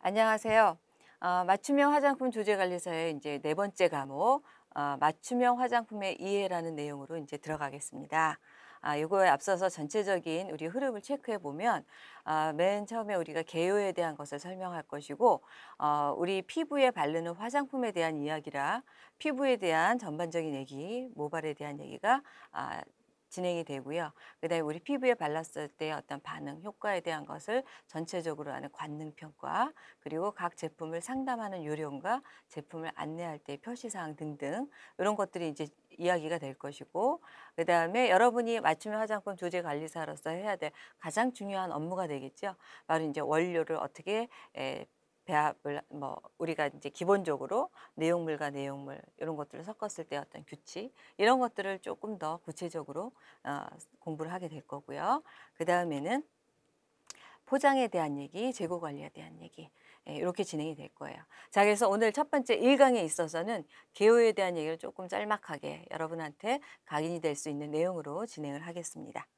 안녕하세요. 맞춤형 화장품 조제관리사의 이제 네 번째 과목, 맞춤형 화장품의 이해라는 내용으로 이제 들어가겠습니다. 요거에 앞서서 전체적인 우리 흐름을 체크해 보면, 맨 처음에 우리가 개요에 대한 것을 설명할 것이고, 우리 피부에 바르는 화장품에 대한 이야기라 피부에 대한 전반적인 얘기, 모발에 대한 얘기가 진행이 되고요. 그다음에 우리 피부에 발랐을 때 어떤 반응, 효과에 대한 것을 전체적으로 하는 관능 평가, 그리고 각 제품을 상담하는 요령과 제품을 안내할 때 표시사항 등등 이런 것들이 이제 이야기가 될 것이고, 그다음에 여러분이 맞춤형 화장품 조제 관리사로서 해야 될 가장 중요한 업무가 되겠죠. 바로 이제 원료를 어떻게 배합을 우리가 이제 기본적으로 내용물과 내용물 이런 것들을 섞었을 때 어떤 규칙 이런 것들을 조금 더 구체적으로 공부를 하게 될 거고요. 그다음에는 포장에 대한 얘기, 재고 관리에 대한 얘기, 이렇게 진행이 될 거예요. 자, 그래서 오늘 첫 번째 1강에 있어서는 개요에 대한 얘기를 조금 짤막하게 여러분한테 각인이 될 수 있는 내용으로 진행을 하겠습니다.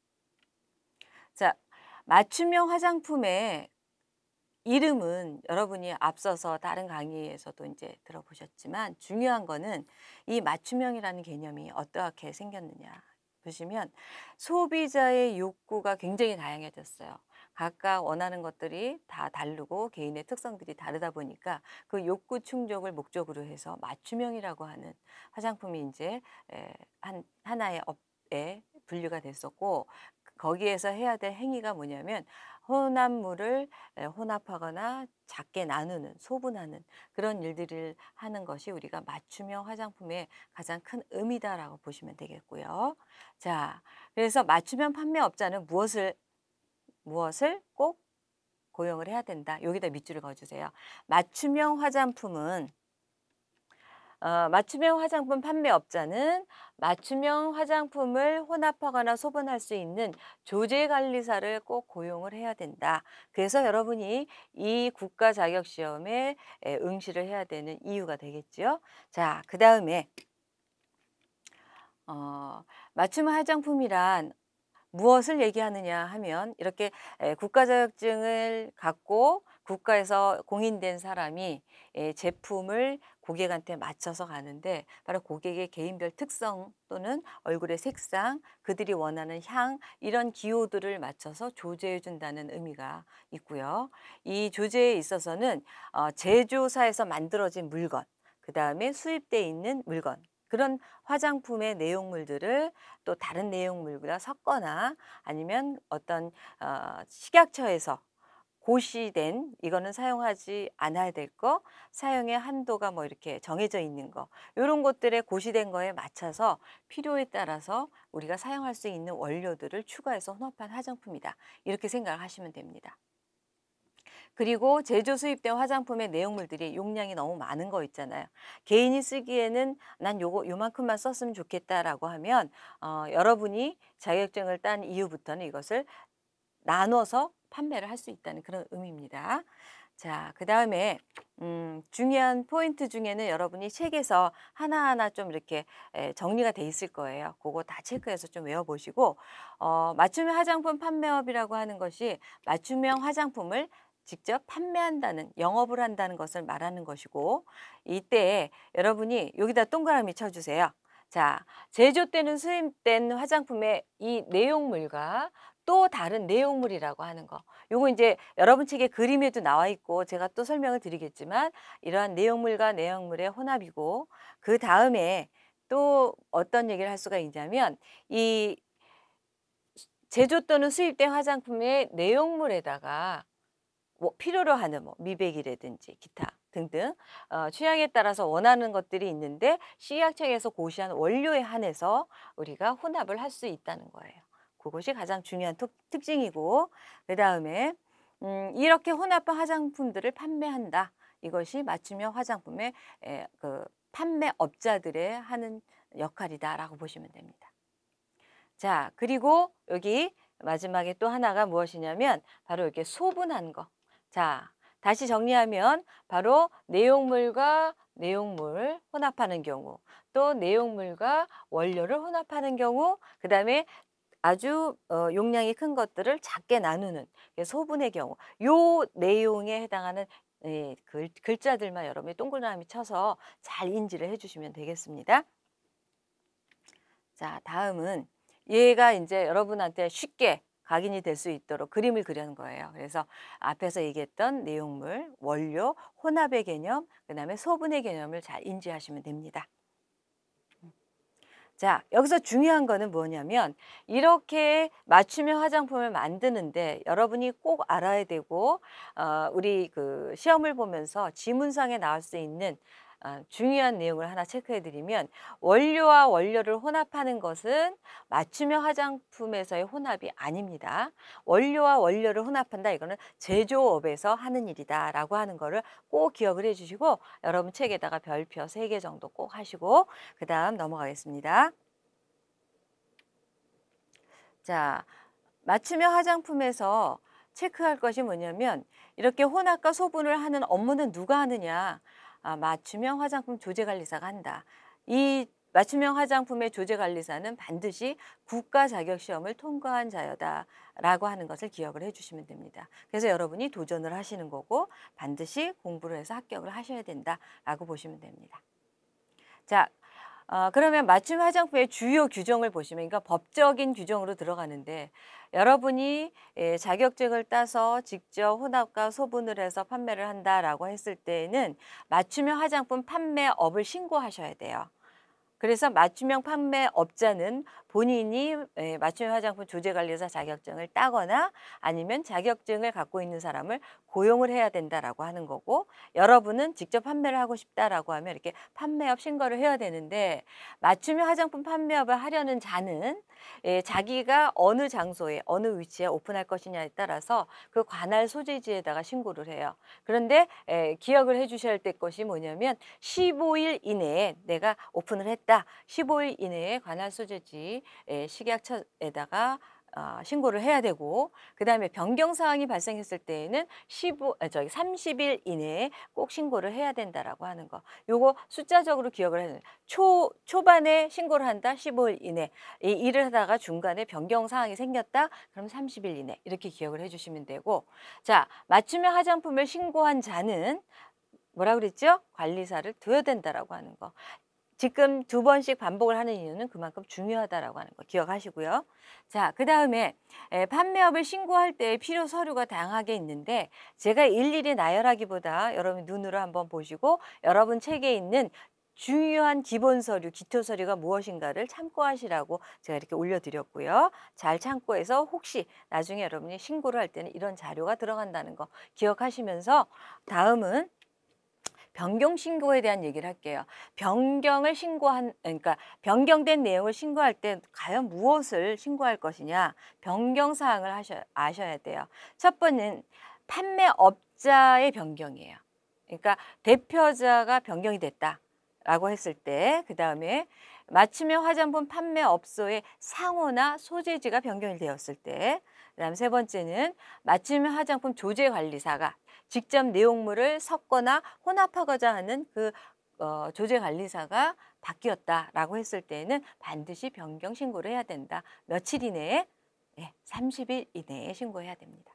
자, 맞춤형 화장품의 이름은 여러분이 앞서서 다른 강의에서도 이제 들어보셨지만, 중요한 거는 이 맞춤형이라는 개념이 어떻게 생겼느냐 보시면, 소비자의 욕구가 굉장히 다양해졌어요. 각각 원하는 것들이 다 다르고 개인의 특성들이 다르다 보니까 그 욕구 충족을 목적으로 해서 맞춤형이라고 하는 화장품이 이제 하나의 업에 분류가 됐었고, 거기에서 해야 될 행위가 뭐냐면 혼합물을 혼합하거나 작게 나누는, 소분하는 그런 일들을 하는 것이 우리가 맞춤형 화장품의 가장 큰 의미다라고 보시면 되겠고요. 자, 그래서 맞춤형 판매업자는 무엇을 꼭 고용을 해야 된다. 여기다 밑줄을 그어주세요. 맞춤형 화장품은 맞춤형 화장품 판매업자는 맞춤형 화장품을 혼합하거나 소분할 수 있는 조제관리사를 꼭 고용을 해야 된다. 그래서 여러분이 이 국가 자격 시험에 응시를 해야 되는 이유가 되겠죠. 자, 그다음에 맞춤 화장품이란 무엇을 얘기하느냐 하면, 이렇게 국가 자격증을 갖고 국가에서 공인된 사람이 제품을 고객한테 맞춰서 가는데, 바로 고객의 개인별 특성 또는 얼굴의 색상, 그들이 원하는 향 이런 기호들을 맞춰서 조제해 준다는 의미가 있고요. 이 조제에 있어서는 제조사에서 만들어진 물건, 그다음에 수입돼 있는 물건, 그런 화장품의 내용물들을 또 다른 내용물과 섞거나, 아니면 어떤 식약처에서 고시된, 이거는 사용하지 않아야 될 거, 사용의 한도가 뭐 이렇게 정해져 있는 거, 이런 것들에 고시된 거에 맞춰서 필요에 따라서 우리가 사용할 수 있는 원료들을 추가해서 혼합한 화장품이다. 이렇게 생각을 하시면 됩니다. 그리고 제조 수입된 화장품의 내용물들이 용량이 너무 많은 거 있잖아요. 개인이 쓰기에는 '난 요만큼만 썼으면 좋겠다.'라고 하면 여러분이 자격증을 딴 이후부터는 이것을 나눠서 판매를 할 수 있다는 그런 의미입니다. 자, 그다음에 중요한 포인트 중에는 여러분이 책에서 하나하나 좀 이렇게 정리가 돼 있을 거예요. 그거 다 체크해서 좀 외워 보시고, 맞춤형 화장품 판매업이라고 하는 것이 맞춤형 화장품을 직접 판매한다는, 영업을 한다는 것을 말하는 것이고, 이때 여러분이 여기다 동그라미 쳐 주세요. 자, 제조 때는 수입된 화장품의 이 내용물과 또 다른 내용물이라고 하는 거. 요거 이제 여러분 책에 그림에도 나와 있고 제가 또 설명을 드리겠지만, 이러한 내용물과 내용물의 혼합이고, 그다음에 또 어떤 얘기를 할 수가 있냐면, 이 제조 또는 수입된 화장품의 내용물에다가 뭐 필요로 하는 뭐 미백이라든지 기타 등등 취향에 따라서 원하는 것들이 있는데, 식약청에서 고시한 원료에 한해서 우리가 혼합을 할 수 있다는 거예요. 그것이 가장 중요한 특징이고, 그다음에 이렇게 혼합한 화장품들을 판매한다. 이것이 맞춤형 화장품의 그 판매업자들의 하는 역할이다라고 보시면 됩니다. 자, 그리고 여기 마지막에 또 하나가 무엇이냐면 바로 이렇게 소분한 거. 자, 다시 정리하면 바로 내용물과 내용물 혼합하는 경우, 또 내용물과 원료를 혼합하는 경우, 그다음에 아주 용량이 큰 것들을 작게 나누는 소분의 경우 요 내용에 해당하는 글자들만 여러분이 동그라미 쳐서 잘 인지를 해 주시면 되겠습니다. 자, 다음은 얘가 이제 여러분한테 쉽게 각인이 될 수 있도록 그림을 그리는 거예요. 그래서 앞에서 얘기했던 내용물, 원료, 혼합의 개념, 그다음에 소분의 개념을 잘 인지하시면 됩니다. 자, 여기서 중요한 거는 뭐냐면 이렇게 맞춤형 화장품을 만드는데 여러분이 꼭 알아야 되고 우리 그 시험을 보면서 지문상에 나올 수 있는 중요한 내용을 하나 체크해 드리면 원료와 원료를 혼합하는 것은 맞춤형 화장품에서의 혼합이 아닙니다. 원료와 원료를 혼합한다 이거는 제조업에서 하는 일이다라고 하는 거를 꼭 기억을 해 주시고 여러분 책에다가 별표 3개 정도 꼭 하시고 그다음 넘어가겠습니다. 자, 맞춤형 화장품에서 체크할 것이 뭐냐면 이렇게 혼합과 소분을 하는 업무는 누가 하느냐? 맞춤형 화장품 조제관리사가 한다. 이 맞춤형 화장품의 조제관리사는 반드시 국가 자격 시험을 통과한 자여다라고 하는 것을 기억을 해주시면 됩니다. 그래서 여러분이 도전을 하시는 거고 반드시 공부를 해서 합격을 하셔야 된다라고 보시면 됩니다. 자, 그러면 맞춤 화장품의 주요 규정을 보시면 그러니까 법적인 규정으로 들어가는데 여러분이 자격증을 따서 직접 혼합과 소분을 해서 판매를 한다라고 했을 때에는 맞춤형 화장품 판매업을 신고하셔야 돼요. 그래서 맞춤형 판매업자는 본인이 맞춤형 화장품 조제관리사 자격증을 따거나 아니면 자격증을 갖고 있는 사람을 고용을 해야 된다라고 하는 거고 여러분은 직접 판매를 하고 싶다라고 하면 이렇게 판매업 신고를 해야 되는데 맞춤형 화장품 판매업을 하려는 자는 자기가 어느 장소에 어느 위치에 오픈할 것이냐에 따라서 그 관할 소재지에다가 신고를 해요. 그런데 기억을 해 주셔야 될 것이 뭐냐면 15일 이내에 내가 오픈을 했다. 15일 이내에 관할 소재지 식약처에다가 신고를 해야 되고 그다음에 변경 사항이 발생했을 때에는 30일 이내에 꼭 신고를 해야 된다라고 하는 거. 요거 숫자적으로 기억을 해야 돼요. 초반에 신고를 한다. 15일 이내. 이 일을 하다가 중간에 변경 사항이 생겼다. 그럼 30일 이내. 이렇게 기억을 해 주시면 되고. 자, 맞춤형 화장품을 신고한 자는 뭐라 그랬죠? 관리사를 둬야 된다라고 하는 거. 지금 2번씩 반복을 하는 이유는 그만큼 중요하다라고 하는 거 기억하시고요. 자, 그다음에 판매업을 신고할 때 필요 서류가 다양하게 있는데 제가 일일이 나열하기보다 여러분 눈으로 한번 보시고 여러분 책에 있는 중요한 기본 서류, 기초 서류가 무엇인가를 참고하시라고 제가 이렇게 올려드렸고요. 잘 참고해서 혹시 나중에 여러분이 신고를 할 때는 이런 자료가 들어간다는 거 기억하시면서 다음은 변경 신고에 대한 얘기를 할게요. 그러니까 변경된 내용을 신고할 때 과연 무엇을 신고할 것이냐 변경 사항을 아셔야 돼요. 첫 번째는 판매업자의 변경이에요. 그러니까 대표자가 변경이 됐다라고 했을 때 그다음에 맞춤형 화장품 판매업소의 상호나 소재지가 변경이 되었을 때 그다음 세 번째는 맞춤형 화장품 조제관리사가 직접 내용물을 섞거나 혼합하고자 하는 그 조제관리사가 바뀌었다라고 했을 때는 반드시 변경 신고를 해야 된다. 며칠 이내에? 30일 이내에 신고해야 됩니다.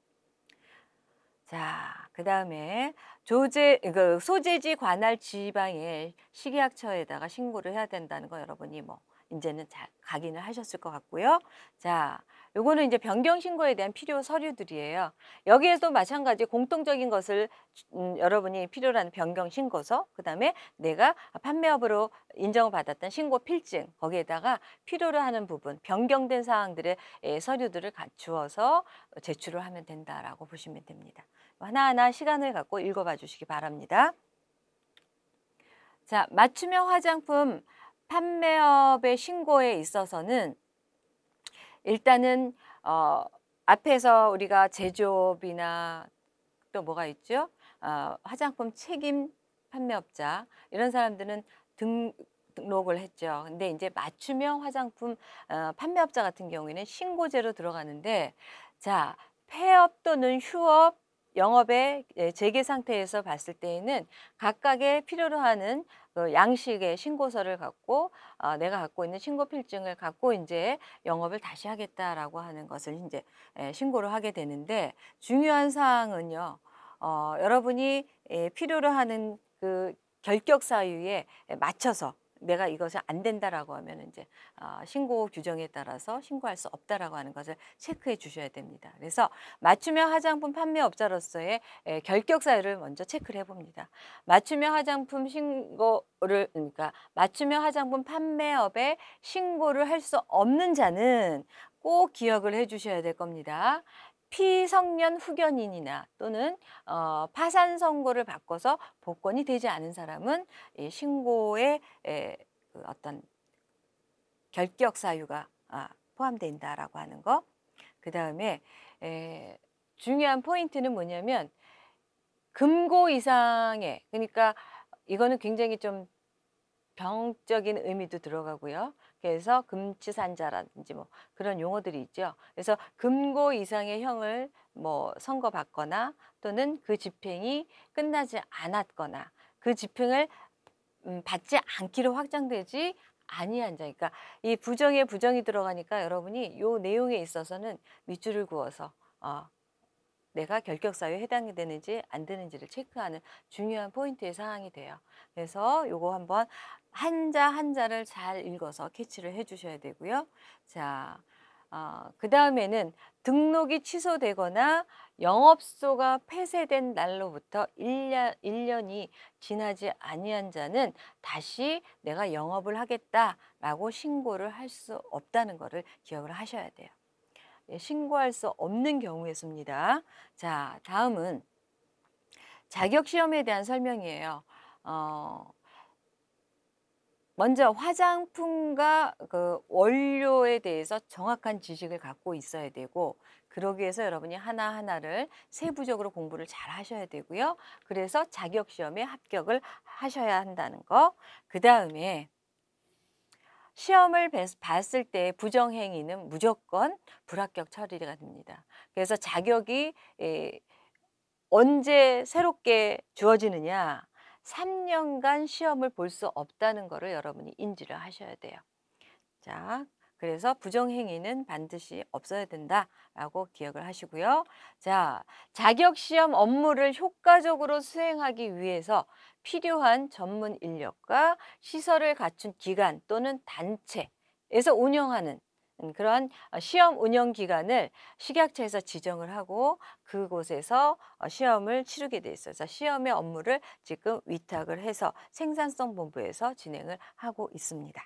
자, 그다음에 소재지 관할 지방의 식약처에다가 신고를 해야 된다는 거 여러분이 뭐 이제는 잘 각인을 하셨을 것 같고요. 자, 요거는 이제 변경 신고에 대한 필요 서류들이에요. 여기에도 마찬가지 공통적인 것을 여러분이 필요로 하는 변경 신고서, 그다음에 내가 판매업으로 인정을 받았던 신고 필증, 거기에다가 필요로 하는 부분, 변경된 사항들의 서류들을 갖추어서 제출을 하면 된다라고 보시면 됩니다. 하나하나 시간을 갖고 읽어봐 주시기 바랍니다. 자, 맞춤형 화장품 판매업의 신고에 있어서는 일단은 앞에서 우리가 제조업이나 또 뭐가 있죠? 화장품 책임 판매업자 이런 사람들은 등록을 했죠. 근데 이제 맞춤형 화장품 판매업자 같은 경우에는 신고제로 들어가는데 자, 폐업 또는 휴업 영업의 재개 상태에서 봤을 때에는 각각의 필요로 하는 그 양식의 신고서를 갖고 내가 갖고 있는 신고 필증을 갖고 이제 영업을 다시 하겠다라고 하는 것을 이제 신고를 하게 되는데 중요한 사항은요. 여러분이 필요로 하는 그 결격 사유에 맞춰서 내가 이것이 안 된다라고 하면 이제 신고 규정에 따라서 신고할 수 없다라고 하는 것을 체크해 주셔야 됩니다. 그래서 맞춤형 화장품 판매업자로서의 결격 사유를 먼저 체크를 해 봅니다. 맞춤형 화장품 신고를 그러니까 맞춤형 화장품 판매업에 신고를 할 수 없는 자는 꼭 기억을 해 주셔야 될 겁니다. 피성년 후견인이나 또는 파산 선고를 바꿔서 복권이 되지 않은 사람은 이 신고에 그 어떤 결격 사유가 포함된다라고 하는 거. 그다음에 중요한 포인트는 뭐냐면 금고 이상의 그러니까 이거는 굉장히 좀 병적인 의미도 들어가고요. 그래서 금치산자라든지 뭐 그런 용어들이 있죠. 그래서 금고 이상의 형을 뭐 선고받거나 또는 그 집행이 끝나지 않았거나 그 집행을 받지 않기로 확정되지 아니한 자. 그러니까 이 부정에 부정이 들어가니까 여러분이 요 내용에 있어서는 밑줄을 그어서 내가 결격 사유에 해당이 되는지 안 되는지를 체크하는 중요한 포인트의 사항이 돼요. 그래서 요거 한번 한자 한자를 잘 읽어서 캐치를 해 주셔야 되고요. 자, 그다음에는 등록이 취소되거나 영업소가 폐쇄된 날로부터 1년이 지나지 아니한 자는 다시 내가 영업을 하겠다라고 신고를 할 수 없다는 거를 기억을 하셔야 돼요. 신고할 수 없는 경우의 수입니다. 자, 다음은 자격 시험에 대한 설명이에요. 먼저 화장품과 그 원료에 대해서 정확한 지식을 갖고 있어야 되고 그러기 위해서 여러분이 하나하나를 세부적으로 공부를 잘 하셔야 되고요. 그래서 자격 시험에 합격을 하셔야 한다는 거. 그다음에 시험을 봤을 때 부정행위는 무조건 불합격 처리가 됩니다. 그래서 자격이 언제 새롭게 주어지느냐? 3년간 시험을 볼 수 없다는 거를 여러분이 인지를 하셔야 돼요. 자, 그래서 부정행위는 반드시 없어야 된다라고 기억을 하시고요. 자, 자격시험 업무를 효과적으로 수행하기 위해서 필요한 전문 인력과 시설을 갖춘 기관 또는 단체에서 운영하는 그런 시험 운영 기관을 식약처에서 지정을 하고 그곳에서 시험을 치르게 돼 있어요. 그래서 시험의 업무를 지금 위탁을 해서 생산성 본부에서 진행을 하고 있습니다.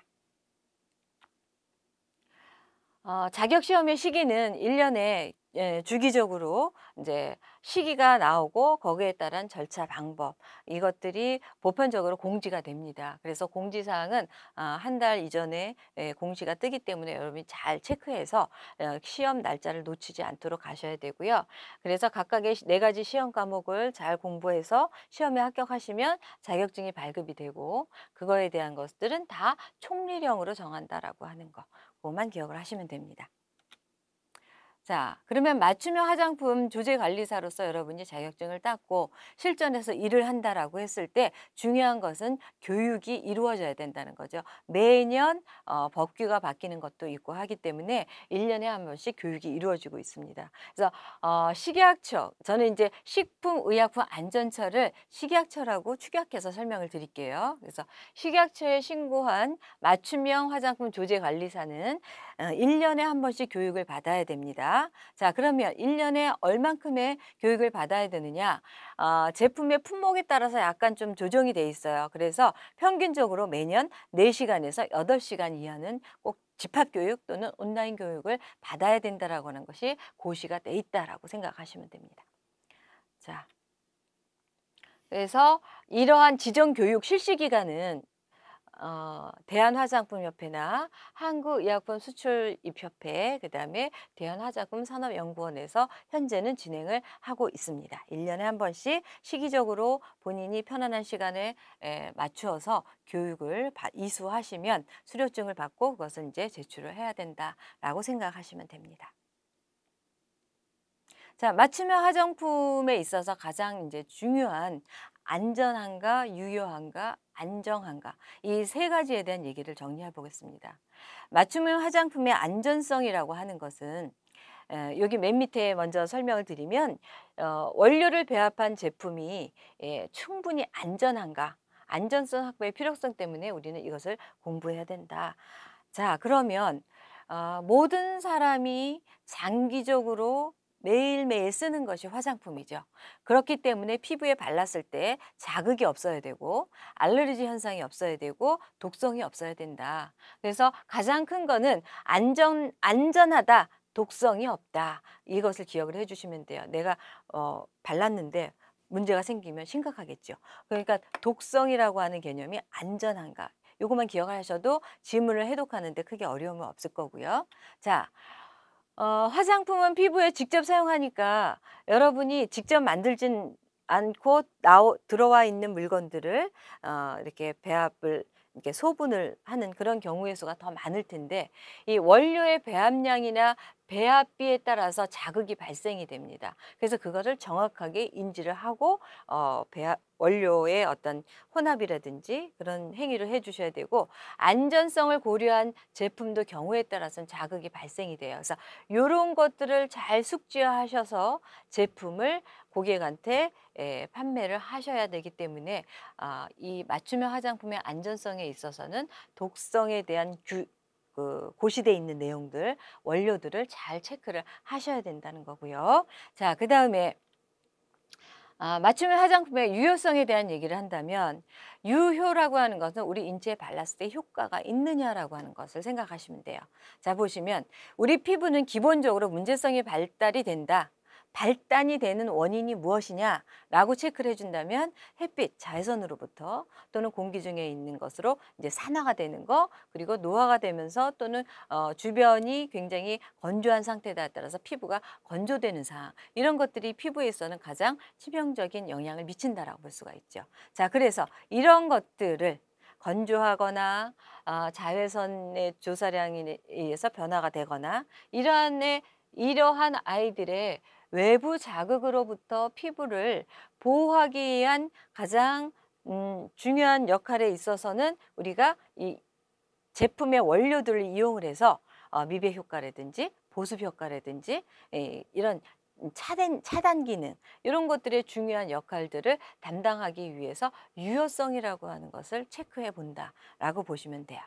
자격 시험의 시기는 1 년에 주기적으로 이제 시기가 나오고 거기에 따른 절차 방법 이것들이 보편적으로 공지가 됩니다. 그래서 공지 사항은 한 달 이전에 공지가 뜨기 때문에 여러분이 잘 체크해서 시험 날짜를 놓치지 않도록 가셔야 되고요. 그래서 각각의 4 가지 시험 과목을 잘 공부해서 시험에 합격하시면 자격증이 발급이 되고 그거에 대한 것들은 다 총리령으로 정한다라고 하는 거. 그것만 기억을 하시면 됩니다. 자, 그러면 맞춤형 화장품 조제 관리사로서 여러분이 자격증을 땄고 실전에서 일을 한다라고 했을 때 중요한 것은 교육이 이루어져야 된다는 거죠. 매년 법규가 바뀌는 것도 있고 하기 때문에 1 년에 한 번씩 교육이 이루어지고 있습니다. 그래서 식약처 저는 이제 식품의약품안전처를 식약처라고 축약해서 설명을 드릴게요. 그래서 식약처에 신고한 맞춤형 화장품 조제 관리사는 1 년에 한 번씩 교육을 받아야 됩니다. 자, 그러면 1 년에 얼만큼의 교육을 받아야 되느냐? 제품의 품목에 따라서 약간 좀 조정이 돼 있어요. 그래서 평균적으로 매년 4 시간에서 8 시간 이하는 꼭 집합 교육 또는 온라인 교육을 받아야 된다라고 하는 것이 고시가 돼 있다라고 생각하시면 됩니다. 자, 그래서 이러한 지정 교육 실시 기간은 대한화장품협회나 한국의약품수출입협회 그다음에 대한화장품산업연구원에서 현재는 진행을 하고 있습니다. 1 년에 한 번씩 시기적으로 본인이 편안한 시간에 맞추어서 교육을 이수하시면 수료증을 받고 그것을 이제 제출을 해야 된다라고 생각하시면 됩니다. 자, 맞춤형 화장품에 있어서 가장 이제 중요한 안전한가, 유효한가, 안정한가 이 세 가지에 대한 얘기를 정리해 보겠습니다. 맞춤형 화장품의 안전성이라고 하는 것은 여기 맨 밑에 먼저 설명을 드리면 원료를 배합한 제품이 충분히 안전한가, 안전성 확보의 필요성 때문에 우리는 이것을 공부해야 된다. 자, 그러면 모든 사람이 장기적으로 매일매일 쓰는 것이 화장품이죠. 그렇기 때문에 피부에 발랐을 때 자극이 없어야 되고 알레르기 현상이 없어야 되고 독성이 없어야 된다. 그래서 가장 큰 거는 안전하다. 독성이 없다. 이것을 기억을 해 주시면 돼요. 내가 발랐는데 문제가 생기면 심각하겠죠. 그러니까 독성이라고 하는 개념이 안전한가. 요것만 기억하셔도 질문을 해독하는 데 크게 어려움은 없을 거고요. 자, 화장품은 피부에 직접 사용하니까 여러분이 직접 만들진 않고 들어와 있는 물건들을 이렇게 배합을 이렇게 소분을 하는 그런 경우의 수가 더 많을 텐데 이 원료의 배합량이나 배합비에 따라서 자극이 발생이 됩니다. 그래서 그거를 정확하게 인지를 하고 배합 원료의 어떤 혼합이라든지 그런 행위를 해 주셔야 되고 안전성을 고려한 제품도 경우에 따라서는 자극이 발생이 돼요. 그래서 요런 것들을 잘 숙지하셔서 제품을 고객한테 판매를 하셔야 되기 때문에 이 맞춤형 화장품의 안전성에 있어서는 독성에 대한 고시돼 있는 내용들, 원료들을 잘 체크를 하셔야 된다는 거고요. 자, 그다음에 맞춤형 화장품의 유효성에 대한 얘기를 한다면 유효라고 하는 것은 우리 인체에 발랐을 때 효과가 있느냐라고 하는 것을 생각하시면 돼요. 자, 보시면 우리 피부는 기본적으로 문제성이 발달이 된다. 발단이 되는 원인이 무엇이냐라고 체크를 해준다면 햇빛, 자외선으로부터 또는 공기 중에 있는 것으로 이제 산화가 되는 거 그리고 노화가 되면서 또는 주변이 굉장히 건조한 상태에 따라서 피부가 건조되는 상황 이런 것들이 피부에 있어서는 가장 치명적인 영향을 미친다라고 볼 수가 있죠. 자, 그래서 이런 것들을 건조하거나 자외선의 조사량에 의해서 변화가 되거나 이러한 아이들의 외부 자극으로부터 피부를 보호하기 위한 가장 중요한 역할에 있어서는 우리가 이 제품의 원료들을 이용을 해서 미백 효과라든지 보습 효과라든지 이런 차단 기능 이런 것들의 중요한 역할들을 담당하기 위해서 유효성이라고 하는 것을 체크해 본다라고 보시면 돼요.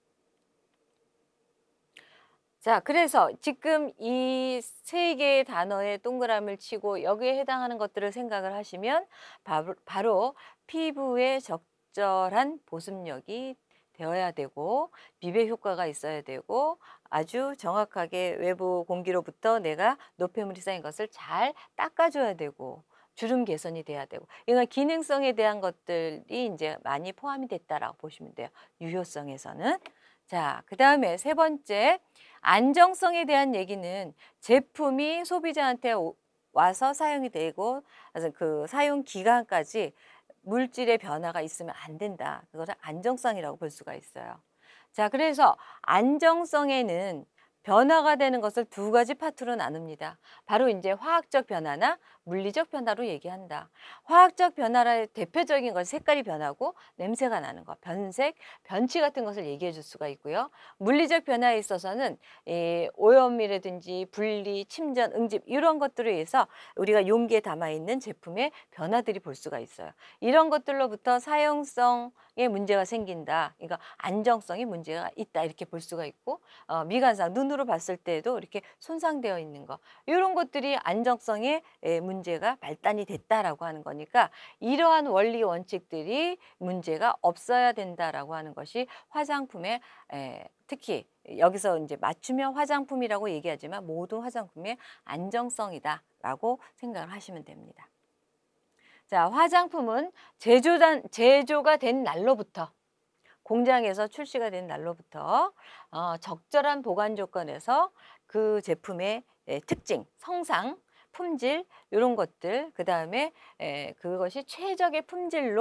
자, 그래서 지금 이 세 개의 단어에 동그라미를 치고 여기에 해당하는 것들을 생각을 하시면 바로 피부에 적절한 보습력이 되어야 되고 미백 효과가 있어야 되고 아주 정확하게 외부 공기로부터 내가 노폐물이 쌓인 것을 잘 닦아줘야 되고 주름 개선이 돼야 되고 이런 기능성에 대한 것들이 이제 많이 포함이 됐다라고 보시면 돼요. 유효성에서는. 자, 그다음에 세 번째 안정성에 대한 얘기는 제품이 소비자한테 와서 사용이 되고 그 사용 기간까지 물질의 변화가 있으면 안 된다. 그것을 안정성이라고 볼 수가 있어요. 자, 그래서 안정성에는 변화가 되는 것을 두 가지 파트로 나눕니다. 바로 이제 화학적 변화나 물리적 변화로 얘기한다. 화학적 변화의 대표적인 건 색깔이 변하고 냄새가 나는 것, 변색, 변치 같은 것을 얘기해 줄 수가 있고요. 물리적 변화에 있어서는 오염이라든지 분리, 침전, 응집 이런 것들에 의해서 우리가 용기에 담아 있는 제품의 변화들이 볼 수가 있어요. 이런 것들로부터 사용성에 문제가 생긴다. 그러니까 안정성에 문제가 있다 이렇게 볼 수가 있고 미관상 눈으로 봤을 때도 이렇게 손상되어 있는 거 이런 것들이 안정성에 문제가 발단이 됐다라고 하는 거니까 이러한 원리 원칙들이 문제가 없어야 된다라고 하는 것이 화장품의 특히 여기서 이제 맞춤형 화장품이라고 얘기하지만 모든 화장품의 안정성이다라고 생각을 하시면 됩니다. 자, 화장품은 제조가 된 날로부터 공장에서 출시가 된 날로부터 적절한 보관 조건에서 그 제품의 특징, 성상, 품질 이런 것들 그다음에 그것이 최적의 품질로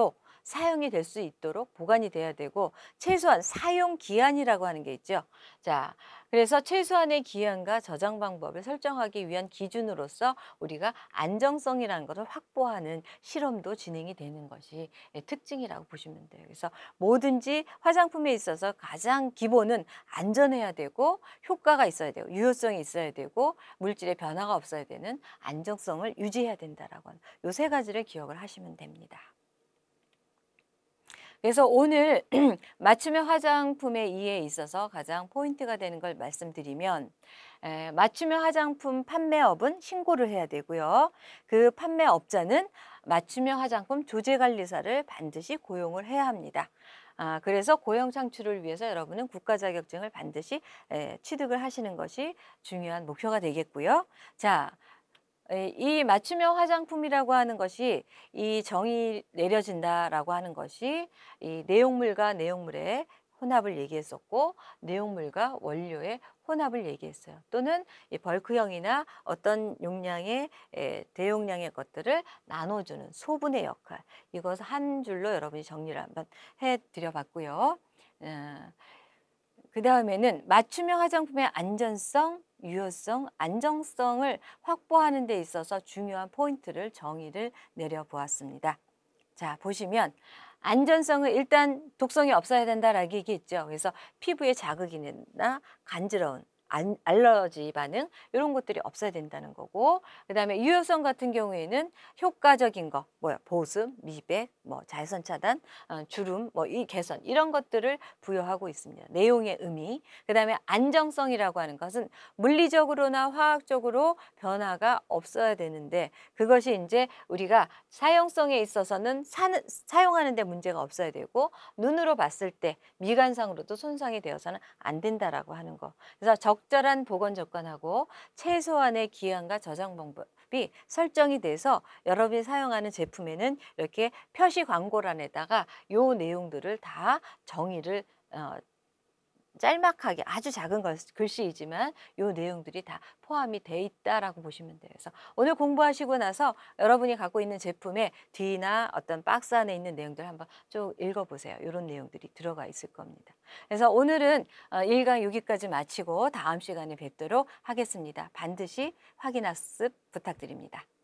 사용이 될 수 있도록 보관이 돼야 되고 최소한 사용 기한이라고 하는 게 있죠. 자, 그래서 최소한의 기한과 저장 방법을 설정하기 위한 기준으로서 우리가 안정성이라는 것을 확보하는 실험도 진행이 되는 것이 특징이라고 보시면 돼요. 그래서 뭐든지 화장품에 있어서 가장 기본은 안전해야 되고 효과가 있어야 되고 유효성이 있어야 되고 물질의 변화가 없어야 되는 안정성을 유지해야 된다라고 하는 요 세 가지를 기억을 하시면 됩니다. 그래서 오늘 맞춤형 화장품의 이해에 있어서 가장 포인트가 되는 걸 말씀드리면 맞춤형 화장품 판매업은 신고를 해야 되고요. 그 판매업자는 맞춤형 화장품 조제관리사를 반드시 고용을 해야 합니다. 그래서 고용 창출을 위해서 여러분은 국가 자격증을 반드시 취득을 하시는 것이 중요한 목표가 되겠고요. 자, 이 맞춤형 화장품이라고 하는 것이 이 정의 내려진다라고 하는 것이 이 내용물과 내용물의 혼합을 얘기했었고 내용물과 원료의 혼합을 얘기했어요. 또는 이 벌크형이나 어떤 용량의 대용량의 것들을 나눠주는 소분의 역할. 이것을 한 줄로 여러분이 정리를 한번 해드려 봤고요. 그 다음에는 맞춤형 화장품의 안전성, 유효성, 안정성을 확보하는 데 있어서 중요한 포인트를 정의를 내려보았습니다. 자, 보시면 안전성은 일단 독성이 없어야 된다라고 얘기했죠. 그래서 피부에 자극이나 간지러운 알러지 반응 이런 것들이 없어야 된다는 거고 그다음에 유효성 같은 경우에는 효과적인 거 뭐야 보습, 미백, 뭐 자외선 차단, 주름, 뭐 이 개선 이런 것들을 부여하고 있습니다. 내용의 의미. 그다음에 안정성이라고 하는 것은 물리적으로나 화학적으로 변화가 없어야 되는데 그것이 이제 우리가 사용성에 있어서는 사용하는 데 문제가 없어야 되고 눈으로 봤을 때 미관상으로도 손상이 되어서는 안 된다라고 하는 거. 그래서 적절한 보건 조건하고 최소한의 기한과 저장 방법이 설정이 돼서 여러분이 사용하는 제품에는 이렇게 표시 광고란에다가 요 내용들을 다 정의를 짤막하게 아주 작은 글씨이지만 요 내용들이 다 포함이 돼 있다라고 보시면 돼요. 그래서 오늘 공부하시고 나서 여러분이 갖고 있는 제품의 뒤나 어떤 박스 안에 있는 내용들 한번 쭉 읽어보세요. 이런 내용들이 들어가 있을 겁니다. 그래서 오늘은 1강 여기까지 마치고 다음 시간에 뵙도록 하겠습니다. 반드시 확인 학습 부탁드립니다.